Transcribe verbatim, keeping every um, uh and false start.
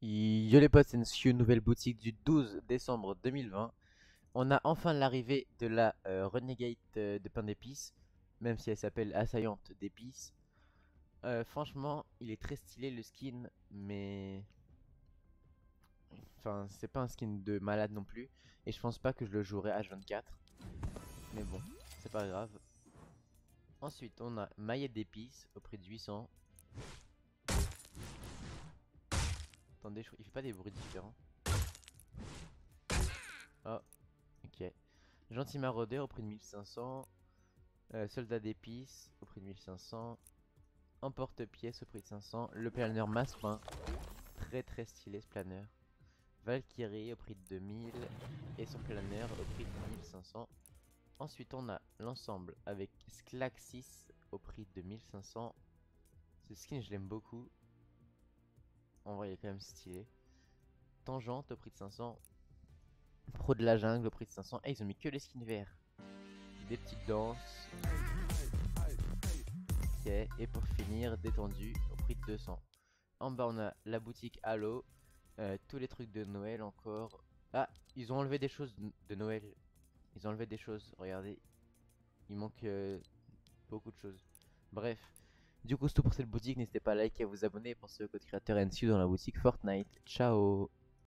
Yo les potes, c'est une nouvelle boutique du douze décembre deux mille vingt. On a enfin l'arrivée de la euh, Renegade euh, de pain d'épices, même si elle s'appelle Assaillante d'épices. Euh, franchement, il est très stylé le skin, mais enfin, c'est pas un skin de malade non plus. Et je pense pas que je le jouerai H vingt-quatre. Mais bon, c'est pas grave. Ensuite, on a Maillette d'épices au prix de huit cents. Attendez, je- il fait pas des bruits différents. Oh, ok. Gentil maraudeur au prix de mille cinq cents. Euh, soldat d'épices au prix de mille cinq cents. Emporte-pièce au prix de cinq cents. Le planeur masquin. Très très stylé ce planeur. Valkyrie au prix de deux mille. Et son planeur au prix de mille cinq cents. Ensuite on a l'ensemble avec Sclaxis au prix de mille cinq cents. Ce skin je l'aime beaucoup. En vrai il est quand même stylé. Tangente au prix de cinq cents. Pro de la jungle au prix de cinq cents. Et ils ont mis que les skins verts. Des petites danses. Ok. Et pour finir, détendu au prix de deux cents. En bas on a la boutique Halo. Euh, tous les trucs de Noël encore. Ah, ils ont enlevé des choses de Noël. Ils ont enlevé des choses, regardez. Il manque euh, beaucoup de choses. Bref. Du coup c'est tout pour cette boutique. N'hésitez pas à liker et à vous abonner. Pensez au code créateur N C U dans la boutique Fortnite. Ciao.